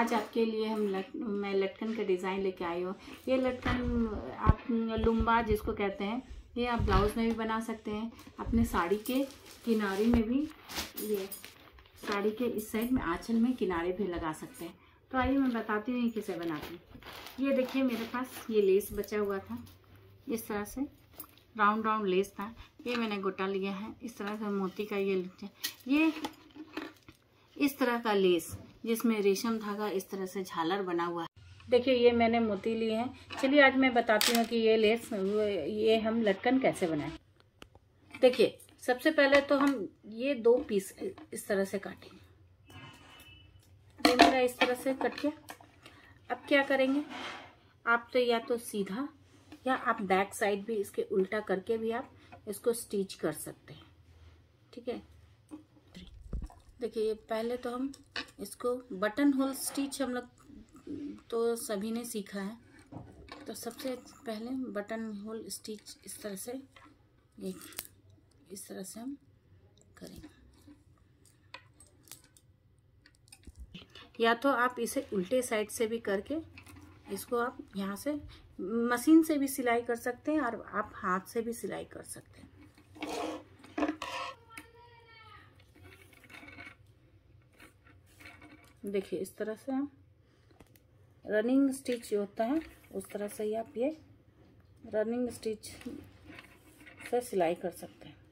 आज आपके लिए मैं लटकन का डिज़ाइन लेके आई हूँ। ये लटकन आप लुम्बा जिसको कहते हैं, ये आप ब्लाउज़ में भी बना सकते हैं, अपने साड़ी के किनारे में भी, ये साड़ी के इस साइड में आंचल में किनारे भी लगा सकते हैं। तो आइए मैं बताती हूँ ये कैसे बनाती हूँ। ये देखिए मेरे पास ये लेस बचा हुआ था, इस तरह से राउंड राउंड लेस था, ये मैंने गोटा लिया है। इस तरह से मोती का ये इस तरह का लेस जिसमें रेशम धागा इस तरह से झालर बना हुआ है। देखिए ये मैंने मोती लिए हैं। चलिए आज मैं बताती हूँ कि ये लेस, ये हम लटकन कैसे बनाएं। देखिए सबसे पहले तो हम ये 2 पीस इस तरह से काटेंगे। ये मेरा इस तरह से कट गया। अब क्या करेंगे, आप तो या तो सीधा या आप बैक साइड भी इसके उल्टा करके भी आप इसको स्टिच कर सकते हैं। ठीक है, देखिए पहले तो हम इसको बटन होल स्टिच हम लोग तो सभी ने सीखा है। तो सबसे पहले बटन होल स्टिच इस तरह से इस तरह से हम करेंगे। या तो आप इसे उल्टे साइड से भी करके इसको आप यहाँ से मशीन से भी सिलाई कर सकते हैं और आप हाथ से भी सिलाई कर सकते हैं। देखिए इस तरह से हम रनिंग स्टिच जो होता है उस तरह से ही आप ये रनिंग स्टिच से सिलाई कर सकते हैं।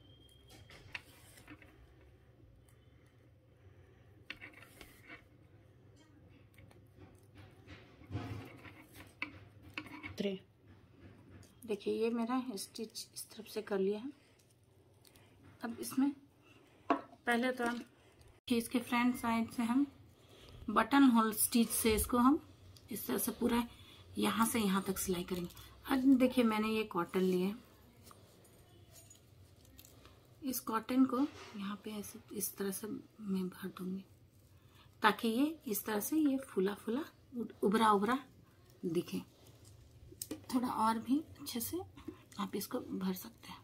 देखिए ये मेरा स्टिच इस तरफ से कर लिया है। अब इसमें पहले तो हम इसके फ्रंट साइड से हम बटन होल स्टिच से इसको हम इस तरह से पूरा यहाँ से यहाँ तक सिलाई करेंगे। अब देखिए मैंने ये कॉटन लिया है, इस कॉटन को यहाँ पे ऐसे इस तरह से मैं भर दूंगी ताकि ये इस तरह से ये फूला फूला उभरा उभरा दिखे। थोड़ा और भी अच्छे से आप इसको भर सकते हैं।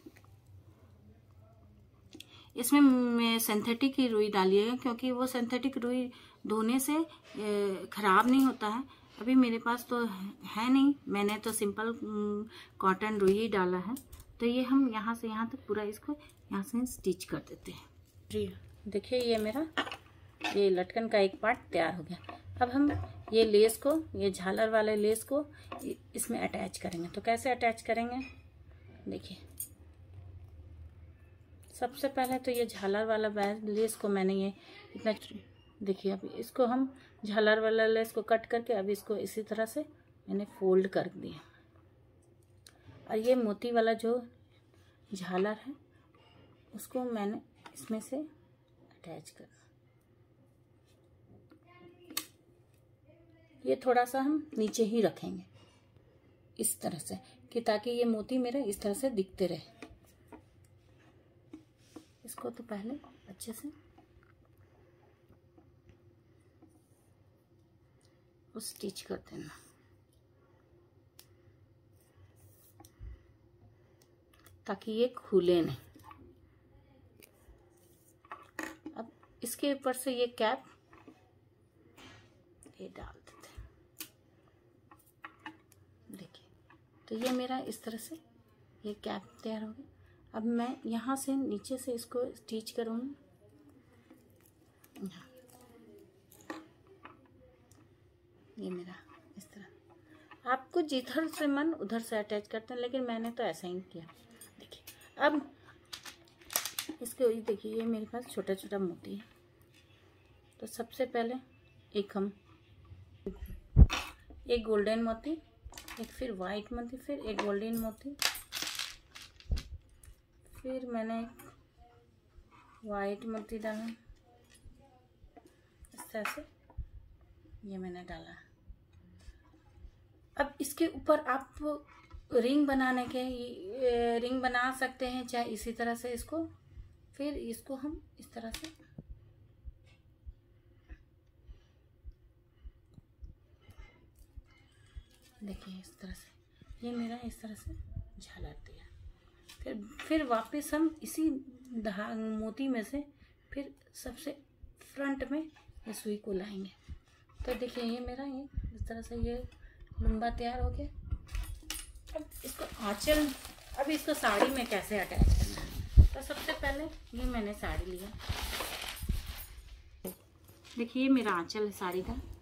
इसमें मैं सिंथेटिक ही रुई डालिएगा क्योंकि वो सिंथेटिक रुई धोने से खराब नहीं होता है। अभी मेरे पास तो है नहीं, मैंने तो सिंपल कॉटन रुई ही डाला है। तो ये हम यहाँ से यहाँ तक पूरा इसको यहाँ से स्टिच कर देते हैं। जी देखिए ये मेरा ये लटकन का एक पार्ट तैयार हो गया। अब हम ये लेस को, ये झालर वाले लेस को इसमें अटैच करेंगे। तो कैसे अटैच करेंगे, देखिए सबसे पहले तो ये झालर वाला लेस को मैंने ये इतना, देखिए अब इसको हम झालर वाला लेस को कट करके अब इसको इसी तरह से मैंने फोल्ड कर दिया। और ये मोती वाला जो झालर है उसको मैंने इसमें से अटैच कर, ये थोड़ा सा हम नीचे ही रखेंगे इस तरह से कि ताकि ये मोती मेरे इस तरह से दिखते रहे। इसको तो पहले अच्छे से स्टिच कर देना। ताकि ये खुले नहीं। अब इसके ऊपर से ये कैप ये डाल देते हैं। देखिए तो ये मेरा इस तरह से ये कैप तैयार हो गया। अब मैं यहाँ से नीचे से इसको स्टिच करूँगी। ये मेरा इस तरह, आपको जिधर से मन उधर से अटैच करते हैं, लेकिन मैंने तो ऐसा ही किया। देखिए अब इसके देखिए ये मेरे पास छोटा छोटा मोती है। तो सबसे पहले एक गोल्डन मोती, एक फिर वाइट मोती, फिर एक गोल्डन मोती, फिर मैंने वाइट मोती डाला इस तरह से, ये मैंने डाला। अब इसके ऊपर आप रिंग बनाने के रिंग बना सकते हैं, चाहे इसी तरह से इसको, फिर इसको हम इस तरह से देखिए इस तरह से ये मेरा इस तरह से झालर दिया। फिर वापस हम इसी मोती में से फिर सबसे फ्रंट में ये सुई को लाएंगे तो देखिए ये मेरा ये इस तरह से ये लुम्बा तैयार हो गया। अब इसको आंचल, अब इसको साड़ी में कैसे अटैच करना है, तो सबसे पहले ये मैंने साड़ी लिया। देखिए ये मेरा आंचल है साड़ी का।